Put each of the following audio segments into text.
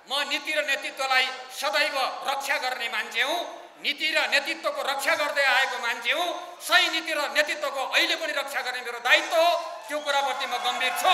म नीति र नेतृत्वलाई सदैव रक्षा गर्ने मान्छे हुँ, नीति र नेतृत्वको रक्षा गर्दै आएको मान्छे हुँ। सही नीति र नेतृत्वको अहिले पनि रक्षा गर्ने मेरो दायित्व हो, त्यो कुराप्रति म गम्भीर छु।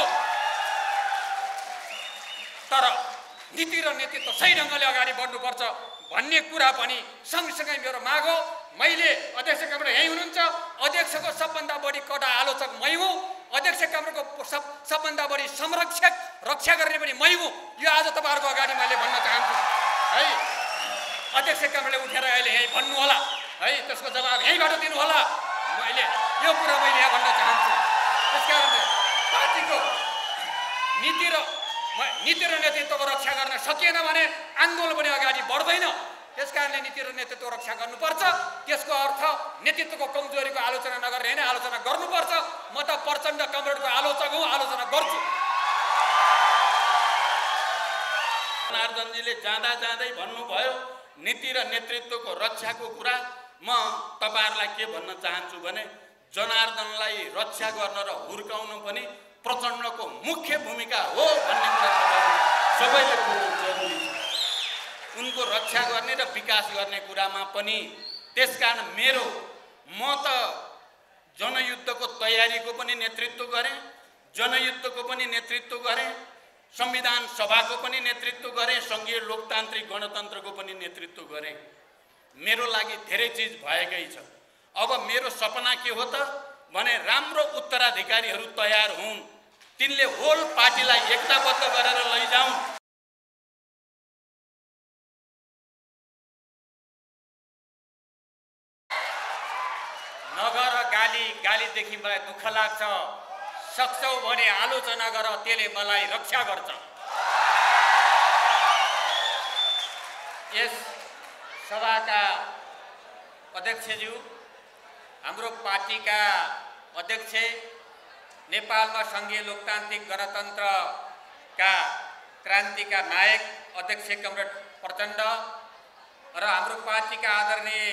तर नीति र नेतृत्व सही ढङ्गले अगाडि बढ्नुपर्छ भन्ने कुरा पनि सँगसँगै मेरो माग हो। मैले अध्यक्ष कामरेड यहीँ हुनुहुन्छ, अध्यक्षको सबभन्दा बढी कडा आलोचक मै हुँ, अध्यक्ष कामरेडको सबभन्दा बढी संरक्षक रक्षा गर्ने पनि मै हुँ। यो आज तपाईँहरूको अगाडि मैले भन्न चाहन्छु है। अध्यक्ष कामरेडले उठेर अहिले यहीँ भन्नु होला है, त्यसको जवाब यहीँबाट दिनु होला। मैले यो कुरा यहाँ भन्न चाहन्छु। त्यसकारणले पार्टीको नीति र नेतृत्वको रक्षा गर्न सकिएन भने आन्दोलन पनि अगाडि बढ्दैन। त्यसकारणले नीति र नेतृत्व रक्षा गर्नुपर्छ। त्यसको अर्थ नेतृत्वको कमजोरीको आलोचना नगर्ने होइन, आलोचना गर्नुपर्छ। म त प्रचण्ड कामरेडको आलोचक हुँ, आलोचना गर्छु। जनार्दनजीले जाँदा जाँदै भन्नुभयो नीति र नेतृत्वको रक्षाको कुरा। म तपाईहरुलाई के भन्न चाहन्छु भने जनार्दनलाई रक्षा गर्न र हुर्काउनु पनि प्रचण्डको मुख्य भूमिका हो भन्ने कुरा सबैले बुझ्नु जरुरी छ। उनको रक्षा गर्ने र विकास गर्ने कुरामा पनि। त्यसकारण म त जनयुद्धको तयारीको पनि नेतृत्व गरेँ, जनयुद्धको पनि नेतृत्व गरेँ, संविधान सभाको पनि नेतृत्व गरेँ, संघीय लोकतान्त्रिक गणतन्त्रको पनि नेतृत्व गरेँ। मेरो लागि धेरै चिज भएकै छ। अब मेरो सपना के हो त भने राम्रो उत्तराधिकारीहरू तयार हुन्, तिनले होल पार्टीलाई एकताबद्ध गरेर लैजाउन्। नगर गालीदेखि मलाई दुःख लाग्छ, सक्छौ भने आलोचना गर, त्यसले मलाई रक्षा गर्छ। यस सभाका अध्यक्षज्यू, हाम्रो पार्टीका अध्यक्ष, नेपालमा संघीय लोकतान्त्रिक गणतन्त्रका क्रान्तिका नायक अध्यक्ष कामरेड प्रचण्ड र हाम्रो पार्टीका आदरणीय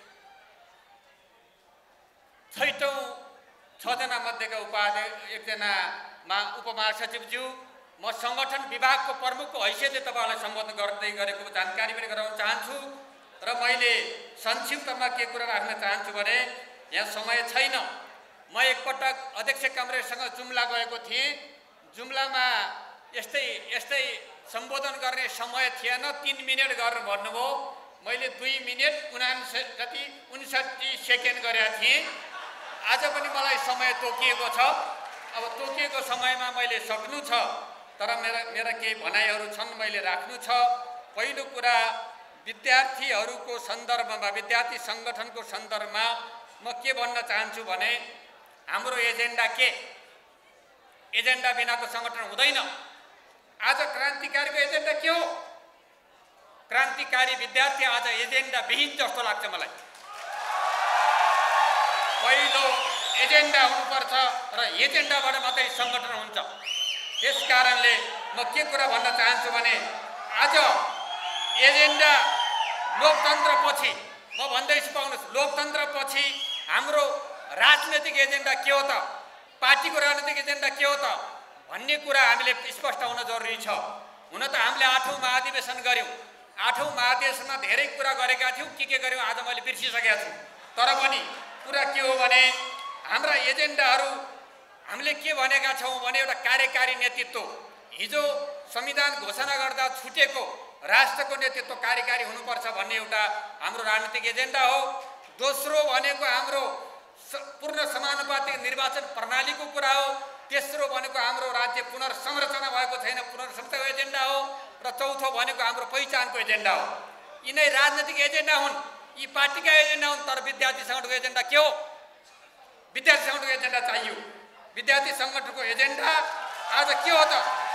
6जना मध्येका एकजना उपमहासचिवज्यू, म संगठन विभागको प्रमुखको हैसियतले तपाईहरुलाई सम्बोधन गर्दै गरेको जानकारी पनि गराउन चाहन्छु। र मैले संक्षिप्तमा के कुरा राख्न चाहन्छु भने यहाँ समय छैन। म एकपटक अध्यक्ष कामरेडसँग जुम्ला गएको थिएँ। जुम्लामा यस्तै सम्बोधन गर्ने समय थिएन, 3 मिनेट गरेर भन्नुभयो। मैले 2 मिनेट 59 सेकेन्ड गरेका थिएँ। आज पनि मलाई समय तोकिएको छ। अब तोकिएको समयमा मैले सक्नु छ, तर मेरा केही भनाइहरू छन्, मैले राख्नु छ। पहिलो कुरा, विद्यार्थीहरूको सन्दर्भमा, विद्यार्थी संगठनको सन्दर्भमा म के भन्न चाहन्छु भने हाम्रो एजेन्डा के? एजेन्डा बिनाको संगठन हुँदैन। आज क्रान्तिकारीको एजेन्डा के हो? क्रान्तिकारी विद्यार्थी आज एजेन्डा विहीन जस्तो लाग्छ मलाई। पहिलो एजेन्डा हुनुपर्छ र एजेन्डाबाट मात्रै संगठन हुन्छ। त्यसकारणले म के कुरा भन्न चाहन्छु भने आज एजेन्डा लोकतन्त्रपछि, म भन्दैछु पाउनुहोस्, लोकतन्त्रपछि हाम्रो राजनीतिक एजेन्डा के हो त, पार्टीको राजनीतिक एजेन्डा के हो त भन्ने कुरा हामीले स्पष्ट हुन जरुरी छ। हुन त हामीले 8औं महाधिवेशन गर्यौं। 8औं महाधिवेशनमा धेरै कुरा गरेका थियौं, के गर्यौं आज मैले बिर्सिसकेका छु। तर पनि कुरा के हो भने हाम्रा एजेन्डाहरू हामीले के भनेका छौं भने एउटा कार्यकारी नेतृत्व, हिजो संविधान घोषणा गर्दा छुटेको राष्ट्रको नेतृत्व कार्यकारी हुनुपर्छ भन्ने एउटा हाम्रो राजनीतिक एजेन्डा हो। दोस्रो भनेको हाम्रो पूर्ण समानुपातिक निर्वाचन प्रणालीको कुरा हो। तेस्रो भनेको हाम्रो राज्य पुनर्संरचना भएको छैन, पुनर्संरचनाको एजेन्डा हो। र चौथो भनेको हाम्रो पहिचानको एजेन्डा हो। यिनै राजनीतिक एजेन्डा हुन्, यी पार्टीका एजेन्डा हुन्। तर विद्यार्थी संगठनको एजेन्डा के हो? विद्यार्थी संगठनको एजेन्डा चाहियो। विद्यार्थी संगठनको एजेन्डा आज के हो त?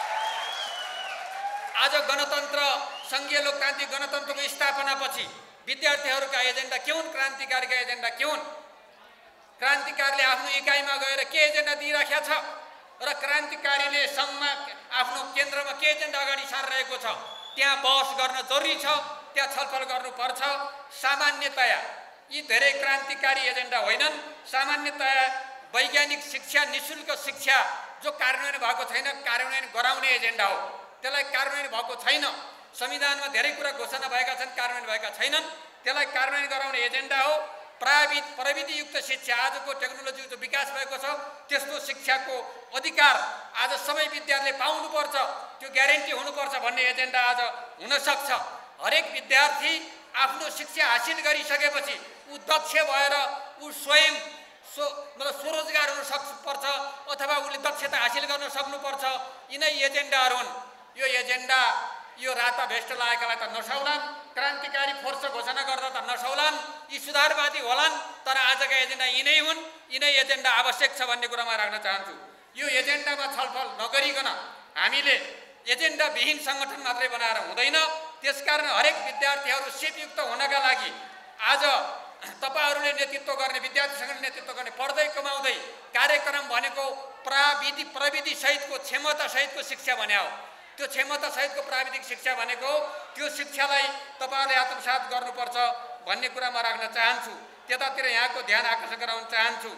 आज गणतन्त्र, संघीय लोकतान्त्रिक गणतन्त्रको स्थापनापछि विद्यार्थीहरूका एजेन्डा के हुन्? क्रान्तिकारीका एजेन्डा के हुन्? क्रान्तिकारीले आफ्नो इकाइमा गएर के एजेन्डा दिइराखेको छ र क्रान्तिकारीले संघमा आफ्नो केन्द्रमा के एजेन्डा अगाडि सारिरहेको छ, त्यहाँ बहस गर्न जरुरी छ, त्यहाँ छलफल गर्नुपर्छ। सामान्यतया यी धेरै क्रान्तिकारी एजेन्डा होइनन्। सामान्यतया वैज्ञानिक शिक्षा, निशुल्क शिक्षा जो कार्यान्वयन भएको छैन, कार्यान्वयन गराउने एजेन्डा हो। त्यसलाई कार्यान्वयन भएको छैन। संविधानमा धेरै कुरा घोषणा भएका छन्, कार्यान्वयन भएका छैनन्। त्यसलाई कार्यान्वयन गराउने एजेन्डा हो प्रविधियुक्त शिक्षा। आजको टेक्नोलोजीको विकास भएको छ, त्यस्तो शिक्षाको अधिकार आज सबै विद्यार्थीले पाउनुपर्छ, त्यो ग्यारेन्टी हुनुपर्छ भन्ने एजेन्डा आज हुन सक्छ। हरेक विद्यार्थी आफ्नो शिक्षा हासिल गरिसकेपछि ऊ दक्ष भएर ऊ स्वयं स्वरोजगार हुन सक्नुपर्छ अथवा उसले दक्षता हासिल गर्न सक्नुपर्छ। यिनै एजेन्डाहरू हुन्। यो एजेन्डा यो राता भेष्ट लागेकालाई त नसौलान्, क्रान्तिकारी फोर्स घोषणा गर्दा त नसौलान्, यी सुधारवादी होलान्, तर आजका एजेन्डा यिनै हुन्। यिनै एजेन्डा आवश्यक छ भन्ने कुरामा राख्न चाहन्छु। यो एजेन्डामा छलफल नगरिकन हामीले एजेन्डा विहीन सङ्गठन मात्रै बनाएर हुँदैन। त्यसकारण हरेक विद्यार्थीहरू सिपयुक्त हुनका लागि आज तपाईहरूले नेतृत्व गर्ने, विद्यार्थी सङ्गठन नेतृत्व गर्ने, पढ्दै कमाउँदै कार्यक्रम भनेको प्रविधि सहितको क्षमता सहितको शिक्षा भने हो। त्यो क्षमता सहितको प्राविधिक शिक्षा भनेको त्यो शिक्षालाई तपाईहरूले आत्मसात गर्नुपर्छ भन्ने कुरा म राख्न चाहन्छु। त्यतातिर यहाँको ध्यान आकर्षण गराउन चाहन्छु।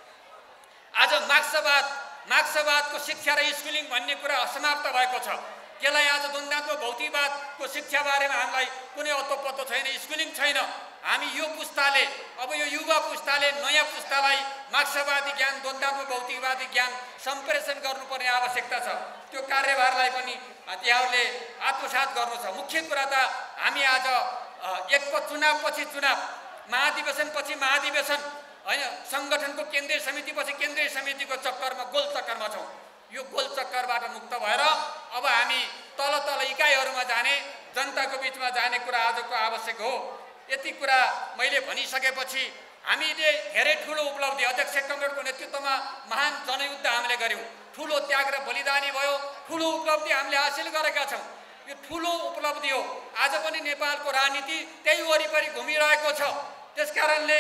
आज मार्क्सवादको शिक्षा र स्कुलिङ भन्ने कुरा समाप्त भएको छ। त्यसलाई आज द्वन्द्वात्मक भौतिकवादको शिक्षा बारेमा हामीलाई कुनै अत्तो पत्तो छैन, स्कुलिङ छैन। हामी यो पुस्ताले, अब यो युवा पुस्ताले नयाँ पुस्तालाई मार्क्सवादी ज्ञान, द्वन्द्वात्मक भौतिकवादी ज्ञान सम्प्रेषण गर्नुपर्ने आवश्यकता छ। त्यो कार्यभारलाई पनि त्यहाँहरूले आत्मसात गर्नु छ। मुख्य कुरा त हामी आज चुनावपछि चुनाव, महाधिवेशनपछि महाधिवेशन, होइन, सङ्गठनको केन्द्रीय समितिपछि केन्द्रीय समितिको चक्करमा, गोल चक्करमा छौँ। यो गोल चक्करबाट मुक्त भएर अब हामी तल इकाइहरूमा जाने, जनताको बिचमा जाने कुरा आजको आवश्यक हो। यति कुरा मैले भनिसकेपछि हामीले धेरै ठुलो उपलब्धि, अध्यक्ष कमरेडको नेतृत्वमा महान जनयुद्ध हामीले गऱ्यौँ, ठुलो त्याग र बलिदानी भयो, ठुलो उपलब्धि हामीले हासिल गरेका छौँ। यो ठुलो उपलब्धि हो। आज पनि नेपालको राजनीति त्यही वरिपरि घुमिरहेको छ। त्यसकारणले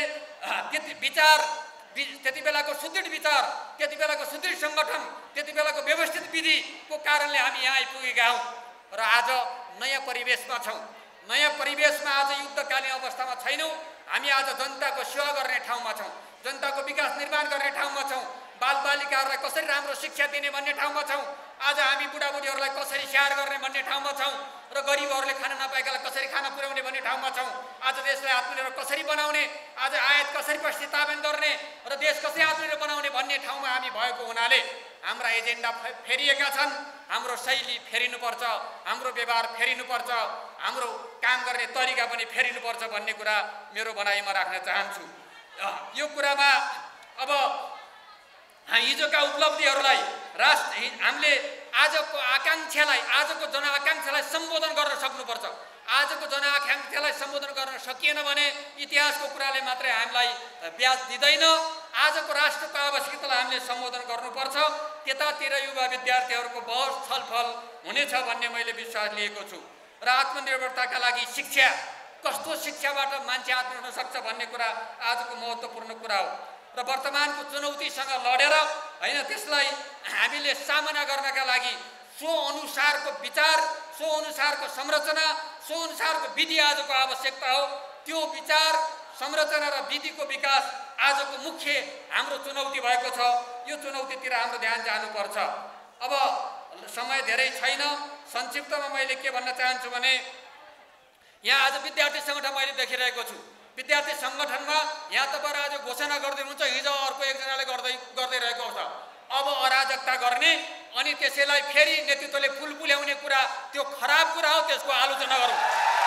त्यति बेलाको सुदृढ विचार, त्यति बेलाको सुदृढ सङ्गठन, त्यति बेलाको व्यवस्थित विधिको कारणले हामी यहाँ आइपुगेका हौँ र आज नयाँ परिवेशमा छौँ। नयाँ परिवेशमा आज युद्धकालीन अवस्थामा छैनौँ। हामी आज जनताको सेवा गर्ने ठाउँमा छौँ, जनताको विकास निर्माण गर्ने ठाउँमा छौँ, बालबालिकाहरूलाई कसरी राम्रो शिक्षा दिने भन्ने ठाउँमा छौँ। आज हामी बुढाबुढीहरूलाई कसरी स्याहार गर्ने भन्ने ठाउँमा छौँ र गरिबहरूले खाना नपाएकालाई कसरी खाना पुर्याउने भन्ने ठाउँमा छौँ। आज देशलाई आत्मनिर्भर कसरी बनाउने, आज आयात कसरी प्रतिस्थापन गर्ने र देश कसरी आत्मनिर्भर बनाउने भन्ने ठाउँमा हामी भएको हुनाले हाम्रा एजेन्डा फेरिएका छन्। हाम्रो शैली फेरिनुपर्छ, हाम्रो व्यवहार फेरिनुपर्छ, हाम्रो काम गर्ने तरिका पनि फेरिनुपर्छ भन्ने कुरा मेरो भनाइमा राख्न चाहन्छु। यो कुरामा अब हिजोका उपलब्धिहरूलाई हामीले आजको आकाङ्क्षालाई, आजको जनआकाङ्क्षालाई सम्बोधन गर्न सक्नुपर्छ। आजको जनआकाङ्क्षालाई सम्बोधन गर्न सकिएन भने इतिहासको कुराले मात्रै हामीलाई ब्याज दिँदैन। आजको राष्ट्रको आवश्यकतालाई हामीले सम्बोधन गर्नुपर्छ। त्यतातिर युवा विद्यार्थीहरूको बहस छलफल हुनेछ भन्ने मैले विश्वास लिएको छु। र आत्मनिर्भरताका लागि शिक्षा, कस्तो शिक्षाबाट मान्छे आत्मनिर्भर हुन सक्छ भन्ने कुरा आजको महत्त्वपूर्ण कुरा हो। र वर्तमानको चुनौतीसँग लडेर, होइन, त्यसलाई हामीले सामना गर्नका लागि सो अनुसारको विचार, सो अनुसारको संरचना, सो अनुसारको विधि आजको आवश्यकता हो। त्यो विचार, संरचना र विधिको विकास आजको मुख्य हाम्रो चुनौती भएको छ। यो चुनौतीतिर हाम्रो ध्यान जानुपर्छ। अब समय धेरै छैन। संक्षिप्तमा मैले के भन्न चाहन्छु भने यहाँ आज विद्यार्थी सङ्गठन मैले देखिरहेको छु। विद्यार्थी सङ्गठनमा यहाँ तपाईँ आज घोषणा गर्दै हुनुहुन्छ, हिजो अर्को एकजनाले गर्दै रहेको छ। अब अराजकता गर्ने अनि त्यसैलाई फेरि नेतृत्वले पुल्याउने कुरा, त्यो खराब कुरा हो, त्यसको आलोचना गरौँ।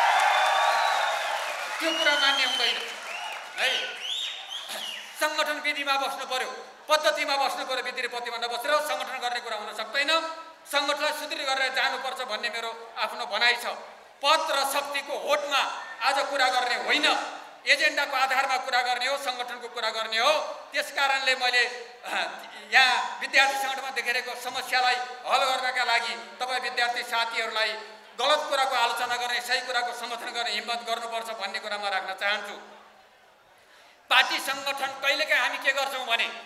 त्यो कुरा मान्य हुँदैन है। सङ्गठन विधिमा बस्नु पर्यो, पद्धतिमा बस्नु पर्यो। विधि र पद्धतिमा नबसेर सङ्गठन गर्ने कुरा हुन सक्दैन। सङ्गठनलाई सुदृढ गरेर जानुपर्छ भन्ने मेरो आफ्नो भनाइ छ। पद र शक्तिको होडमा आज कुरा गर्ने होइन, एजेन्डाको आधारमा कुरा गर्ने हो, सङ्गठनको कुरा गर्ने हो। त्यसकारणले मैले यहाँ विद्यार्थी सङ्गठनमा देखिरहेको समस्यालाई हल गर्नका लागि तपाईँ विद्यार्थी साथीहरूलाई गलत कुराको आलोचना गर्ने, सही कुराको समर्थन गर्ने हिम्मत गर्नुपर्छ भन्ने कुरा म राख्न चाहन्छु। पार्टी सङ्गठन कहिलेकाहीँ हामी के गर्छौँ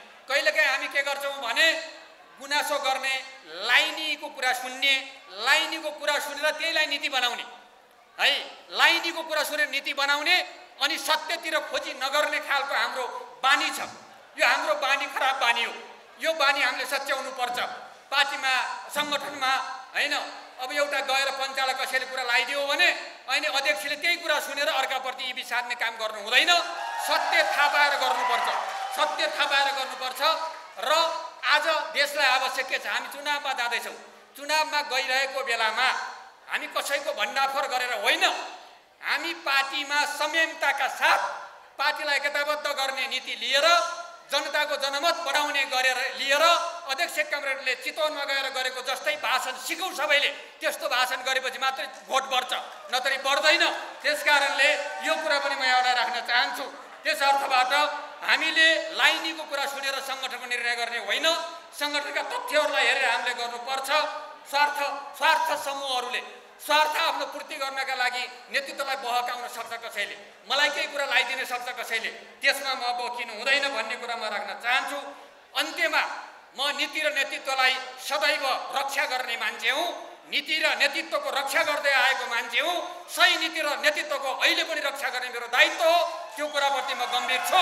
भने गुनासो गर्ने, लाइनीको कुरा सुन्ने, लाइनीको कुरा सुनेर त्यहीलाई नीति बनाउने है, लाइनीको कुरा सुनेर नीति बनाउने अनि सत्यतिर खोजी नगर्ने खालको हाम्रो बानी छ। यो हाम्रो बानी खराब बानी हो। यो बानी हामीले सच्याउनु पर्छ। पार्टीमा, सङ्गठनमा, होइन, अब एउटा गएर पञ्चायतलाई कसैले कुरा लगाइदियो भने अनि अध्यक्षले त्यही कुरा सुनेर अर्काप्रति इबी सार्ने काम गर्नु हुँदैन। सत्य थाहा पाएर गर्नुपर्छ, सत्य थाहा पाएर गर्नुपर्छ। र आज देशलाई आवश्यक के छ? हामी चुनावमा जाँदैछौँ। चुनावमा गइरहेको बेलामा हामी कसैको भण्डाफोर गरेर होइन, हामी पार्टीमा संयमताका साथ पार्टीलाई एकताबद्ध गर्ने नीति लिएर जनताको जनमत बढाउने गरेर लिएर अध्यक्ष कमरेडले चितवनमा गएर गरेको जस्तै भाषण सिकौँ सबैले। त्यस्तो भाषण गरेपछि मात्रै भोट बढ्छ, नत्र बढ्दैन। त्यसकारणले यो कुरा पनि म यहाँलाई राख्न चाहन्छु। त्यस अर्थबाट हामीले लाइनीको कुरा सुनेर सङ्गठनको निर्णय गर्ने होइन, सङ्गठनका तथ्यहरूलाई हेरेर हामीले गर्नुपर्छ। स्वार्थ समूहहरूले स्वार्थ आफ्नो पूर्ति गर्नका लागि नेतृत्वलाई बहकाउन सक्छ कसैले, मलाई केही कुरा लगाइदिन सक्छ कसैले, त्यसमा म बोकिनु हुँदैन भन्ने कुरा म राख्न चाहन्छु। अन्त्यमा म नीति र नेतृत्वलाई सदैव रक्षा गर्ने मान्छे हुँ, नीति र नेतृत्वको रक्षा गर्दै आएको मान्छे हुँ। सही नीति र नेतृत्वको अहिले पनि रक्षा गर्ने मेरो दायित्व हो, त्यो कुराप्रति म गम्भीर छु।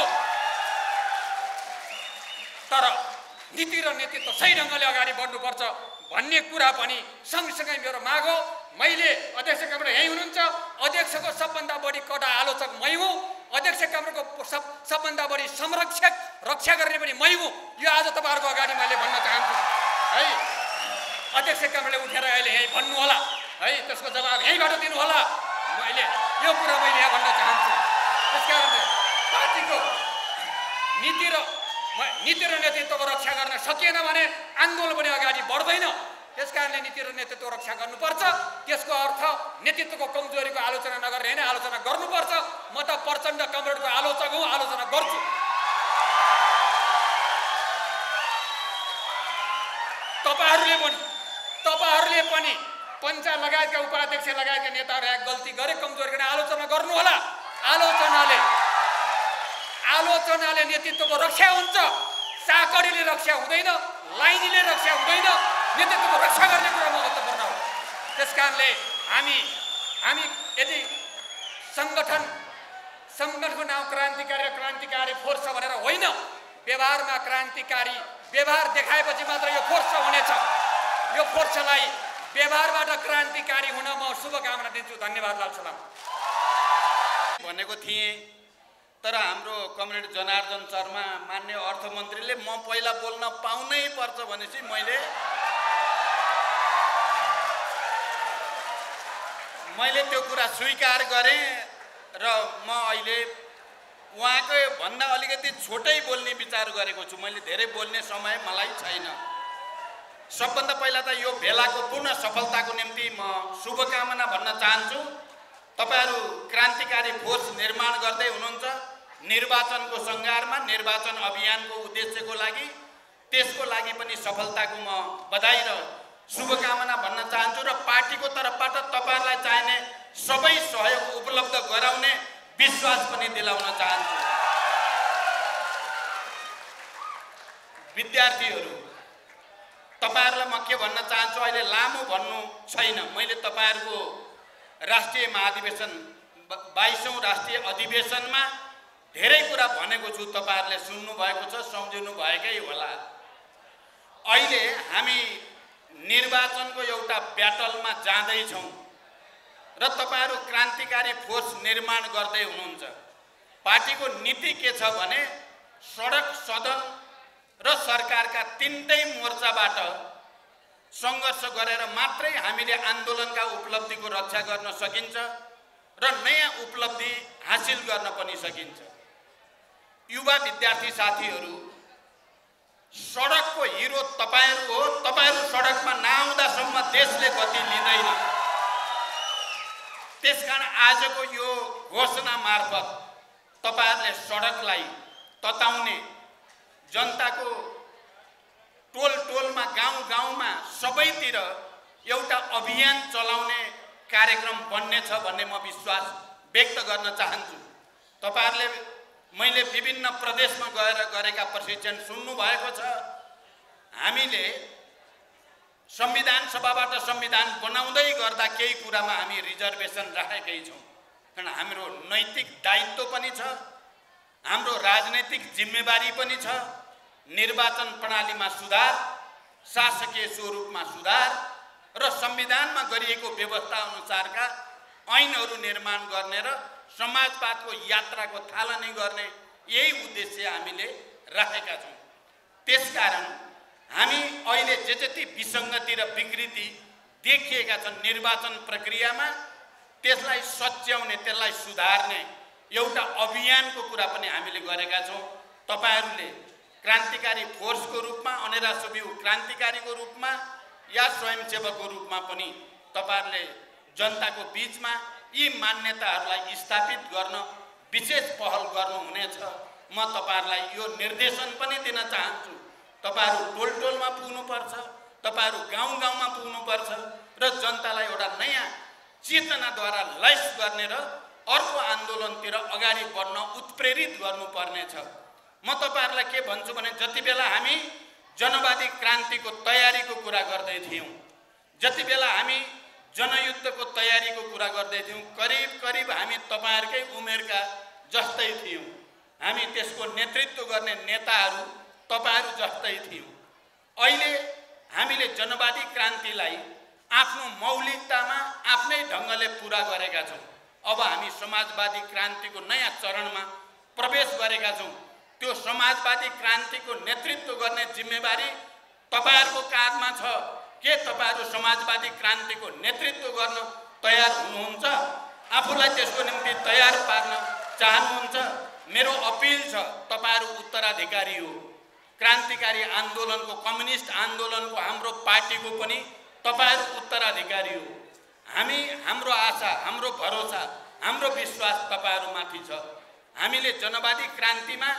तर नीति र नेतृत्व सही ढङ्गले अगाडि बढ्नुपर्छ भन्ने कुरा पनि सँगसँगै मेरो माग हो। मैले अध्यक्ष कमरेड यहीँ हुनुहुन्छ, अध्यक्षको सबभन्दा बढी कडा आलोचक मै हुँ, अध्यक्ष कमरेडको सबभन्दा बढी संरक्षक रक्षा गर्ने पनि मै हुँ। यो आज तपाईँहरूको अगाडि मैले भन्न चाहन्छु है। अध्यक्ष कमरेडले उठेर अहिले यहीँ भन्नु होला है, त्यसको जवाब यहीँबाट दिनु होला। मैले यो कुरा यहाँ भन्न चाहन्छु। त्यसकारणले पार्टीको नीति र नेतृत्वको रक्षा गर्न सकिएन भने आन्दोलन पनि अगाडि बढ्दैन। त्यसकारणले नीति र नेतृत्व रक्षा गर्नुपर्छ। त्यसको अर्थ नेतृत्वको कमजोरीको आलोचना नगर्ने होइन, आलोचना गर्नुपर्छ। म त प्रचण्ड कमरेडको आलोचक हुँ, आलोचना गर्छु। तपाईँहरूले पनि पञ्चायत लगायतका उपाध्यक्ष लगायतका नेताहरू यहाँ गल्ती गरे, कमजोरी गर्ने आलोचना गर्नु होला। आलोचनाले नेतृत्वको रक्षा हुन्छ, चाकडीले रक्षा हुँदैन, लाइनीले रक्षा हुँदैन। नेतृत्वको रक्षा गर्ने कुरा महत्त्वपूर्ण हो। त्यसकारणले हामी यदि सङ्गठनको नाम क्रान्तिकारी फोर्स भनेर होइन, व्यवहारमा क्रान्तिकारी व्यवहार देखाएपछि मात्र यो फोर्स हुनेछ। यो फोर्सलाई व्यवहारबाट क्रान्तिकारी हुन म शुभकामना दिन्छु। धन्यवाद। लाल सलाम भनेको थिएँ, तर हाम्रो कमरेड जनार्दन शर्मा मान्य अर्थमन्त्रीले म पहिला बोल्न पाउनै पर्छ भनेपछि मैले त्यो कुरा स्वीकार गरेँ र म अहिले उहाँकै भन्दा अलिकति छोटै बोल्ने विचार गरेको छु। मैले धेरै बोल्ने समय मलाई छैन। सबभन्दा पहिला त यो भेलाको पूर्ण सफलताको निम्ति म शुभकामना भन्न चाहन्छु। तपाईहरू क्रान्तिकारी फोर्स निर्माण गर्दै हुनुहुन्छ निर्वाचनको सङ्घारमा, निर्वाचन अभियानको उद्देश्यको लागि। त्यसको लागि पनि सफलताको म बधाई र शुभकामना भन्न चाहन्छु र पार्टीको तर्फबाट तपाईहरूलाई चाहिने सबै सहयोग उपलब्ध गराउने विश्वास पनि दिलाउन चाहन्छु। विद्यार्थीहरू, तपाईहरूलाई म के भन्न चाहन्छु, अहिले लामो भन्नु छैन। मैले तपाईहरूको राष्ट्रिय महाधिवेशन 22औं राष्ट्रिय अधिवेशनमा धेरै कुरा भनेको छु। तपाईहरूले सुन्नु भएको छ, सम्झिनु भएकै होला। अहिले हामी निर्वाचनको एउटा ब्याटलमा जाँदैछौँ र तपाईहरू क्रान्तिकारी फोर्स निर्माण गर्दै हुनुहुन्छ। पार्टीको नीति के छ भने सडक, सदन र सरकारका तीनटै मोर्चाबाट सङ्घर्ष गरेर मात्रै हामीले आन्दोलनका उपलब्धिको रक्षा गर्न सकिन्छ र नयाँ उपलब्धि हासिल गर्न पनि सकिन्छ। युवा विद्यार्थी साथीहरू, सडकको हिरो तपाईहरू हो। तपाईहरू सडकमा नआउँदासम्म देशले गति लिँदैन। त्यसकारण आजको यो घोषणा मार्फत तपाईहरूले सडकलाई तताउने, जनताको टोलमा, गाउँमा सबैतिर एउटा अभियान चलाउने कार्यक्रम बन्नेछ भन्ने म विश्वास व्यक्त गर्न चाहन्छु। तपाईहरूले मैले विभिन्न प्रदेशमा गएर गरेका प्रशिक्षण सुन्नु भएको छ। हामीले संविधान सभाबाट संविधान बनाउँदै गर्दा केही कुरामा हामी रिजर्भेसन राखेकै छौँ, कारण हाम्रो नैतिक दायित्व पनि छ, हाम्रो राजनैतिक जिम्मेवारी पनि छ। निर्वाचन प्रणालीमा सुधार, शासकीय स्वरूपमा सुधार र संविधानमा गरिएको व्यवस्था अनुसारका ऐनहरू निर्माण गर्ने र समाजवादको यात्राको थालनी गर्ने यही उद्देश्य हामीले राखेका छौँ। त्यसकारण हामी अहिले जे जति विसङ्गति र विकृति देखिएका छन् निर्वाचन प्रक्रियामा त्यसलाई सच्याउने, त्यसलाई सुधार्ने एउटा अभियानको कुरा पनि हामीले गरेका छौँ। तपाईहरूले क्रान्तिकारी फोर्सको रूपमा, अनेरा सुब्यू क्रान्तिकारीको रूपमा या स्वयंसेवकको रूपमा पनि तपाईहरूले जनताको बीचमा यी मान्यताहरूलाई स्थापित गर्न विशेष पहल गर्नुहुनेछ। म तपाईहरूलाई यो निर्देशन पनि दिन चाहन्छु, तपाईहरू टोल टोलमा पुग्नुपर्छ, तपाईहरू गाउँ गाउँमा पुग्नुपर्छ र जनतालाई एउटा नयाँ चेतनाद्वारा लैस गर्ने र अर्को आन्दोलनतिर अगाडि बढ्न उत्प्रेरित गर्नुपर्नेछ। म तपाईहरूलाई के भन्छु भने जति बेला हामी जनवादी क्रान्तिको तयारीको कुरा गर्दै थियौँ, जति बेला हामी जनयुद्धको तयारीको कुरा गर्दै थियौँ, करिब करिब हामी तपाईहरुकै उमेरका जस्तै थियौँ। हामी त्यसको नेतृत्व गर्ने नेताहरू तपाईहरु जस्तै थियौँ। अहिले हामीले जनवादी क्रान्तिलाई आफ्नो मौलिकतामा आफ्नै ढङ्गले पूरा गरेका छौँ। अब हामी समाजवादी क्रान्तिको नयाँ चरणमा प्रवेश गरेका छौँ। त्यो समाजवादी क्रान्तिको नेतृत्व गर्ने जिम्मेवारी तपाईहरुको काँधमा छ। के तपाईहरु समाजवादी क्रान्तिको नेतृत्व गर्न तयार हुनुहुन्छ? आफूलाई त्यसको निम्ति तयार पार्न चाहनुहुन्छ? मेरो अपिल छ, तपाईहरु उत्तराधिकारी हो। क्रान्तिकारी आन्दोलनको, कम्युनिस्ट आन्दोलनको, हाम्रो पार्टीको पनि तपाईहरु उत्तराधिकारी हो। हाम्रो आशा, हाम्रो भरोसा, हाम्रो विश्वास तपाईहरुमाथि छ। हामीले जनवादी क्रान्तिमा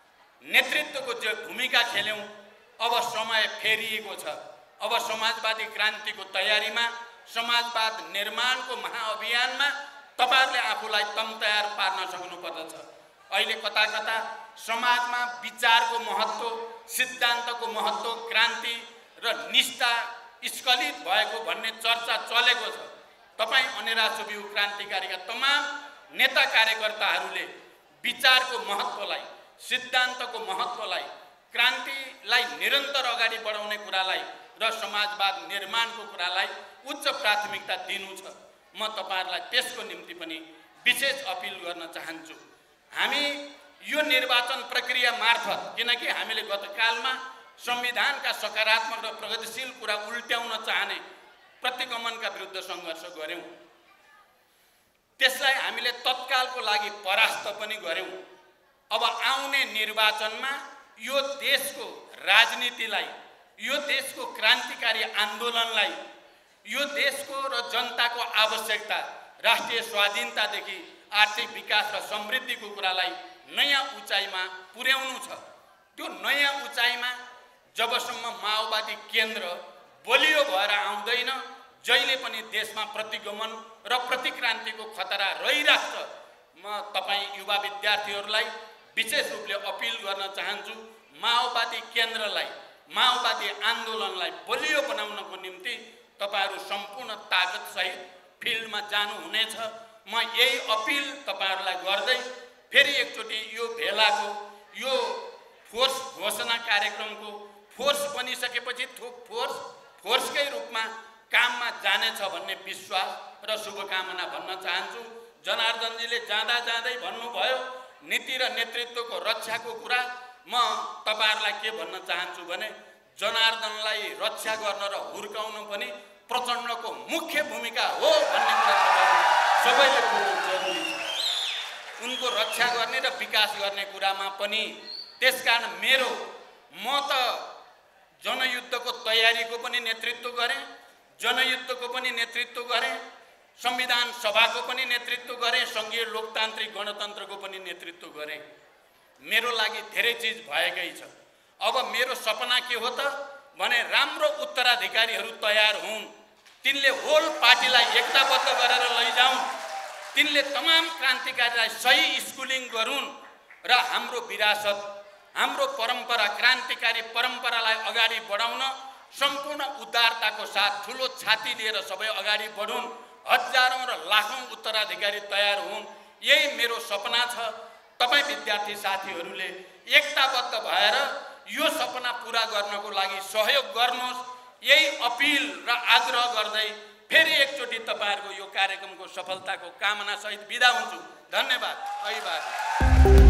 नेतृत्वको जो भूमिका खेल्यौं, अब समय फेरिएको छ। अब समाजवादी क्रान्तिको तयारीमा, समाजवाद निर्माणको महाअभियानमा तपाईहरुले आफूलाई तम तयार पार्न सक्नुपर्दछ। अहिले कता कता समाजमा विचारको महत्त्व, सिद्धान्तको महत्त्व, क्रान्ति र निष्ठा स्खलित भएको भन्ने चर्चा चलेको छ। तपाई अनेरा सुब्यू क्रान्तिकारीका तमाम नेता कार्यकर्ताहरूले विचारको महत्त्वलाई, सिद्धान्तको महत्त्वलाई, क्रान्तिलाई निरन्तर अगाडि बढाउने कुरालाई र समाजवाद निर्माणको कुरालाई उच्च प्राथमिकता दिनु छ। म तपाईहरुलाई त्यसको निम्ति पनि विशेष अपिल गर्न चाहन्छु। हामी यो निर्वाचन प्रक्रिया मार्फत, किनकि हामीले गतकालमा संविधानका सकारात्मक र प्रगतिशील कुरा उल्ट्याउन चाहने प्रतिगमनका विरुद्ध सङ्घर्ष गर्यौं। त्यसलाई हामीले तत्कालको लागि परास्त पनि गर्यौं। अब आउने निर्वाचनमा यो देशको राजनीतिलाई, यो देशको क्रान्तिकारी आन्दोलनलाई, यो देशको र जनताको आवश्यकता, राष्ट्रिय स्वाधीनतादेखि आर्थिक विकास र समृद्धिको कुरालाई नयाँ उचाइमा पुर्याउनु छ। त्यो नयाँ उचाइमा जबसम्म माओवादी केन्द्र बलियो भएर आउँदैन, जहिले पनि देशमा प्रतिगमन र प्रतिक्रान्तिको खतरा रहिराख्छ। म तपाई युवा विद्यार्थीहरूलाई विशेष रूपले अपिल गर्न चाहन्छु, माओवादी केन्द्रलाई, माओवादी आन्दोलनलाई बलियो बनाउनको निम्ति तपाईहरु सम्पूर्ण ताकत सहित फिल्डमा जानुहुनेछ। म यही अपिल तपाईहरुलाई गर्दै फेरि एकचोटि यो भेलाको, यो फोर्स घोषणा कार्यक्रमको फोर्स बनिसकेपछि फोर्सकै रूपमा काममा जानेछ भन्ने विश्वास र शुभकामना भन्न चाहन्छु। जनार्दनजीले जाँदा जाँदै भन्नुभयो नीति र नेतृत्वको रक्षाको कुरा। म तपाईहरुलाई के भन्न चाहन्छु भने जनार्दनलाई रक्षा गर्न र हुर्काउन पनि प्रचण्डको मुख्य भूमिका हो भन्ने कुरा सबैले बुझ्नु जरुरी छ। उनको रक्षा गर्ने र विकास गर्ने कुरामा पनि। त्यसकारण म त जनयुद्धको तयारीको पनि नेतृत्व गरेँ, जनयुद्धको पनि नेतृत्व गरेँ, संविधान सभाको पनि नेतृत्व गरेँ, संघीय लोकतान्त्रिक गणतन्त्रको पनि नेतृत्व गरेँ। मेरो लागि धेरै चिज भएकै छ। अब मेरो सपना के हो त भने राम्रो उत्तराधिकारीहरू तयार हुन्, तिनले होल पार्टीलाई एकताबद्ध गरेर लैजाउन्, तिनले तमाम क्रान्तिकारीलाई सही स्कुलिङ गरून् र हाम्रो विरासत, हाम्रो परम्परा, क्रान्तिकारी परम्परालाई अगाडि बढाउन सम्पूर्ण उदारताको साथ ठुलो छाती लिएर सबै अगाडि बढुन्, हजारौं र लाखौं उत्तराधिकारी तयार हुन्। यही मेरो सपना छ। तपाई विद्यार्थी साथीहरूले एकताबद्ध भएर यो सपना पूरा गर्नको लागि सहयोग गर्नुहोस्। यही अपिल र आग्रह गर्दै फेरि एकचोटि तपाईँहरूको यो कार्यक्रमको सफलताको कामना सहित बिदा हुन्छु। धन्यवाद। अभिवादन।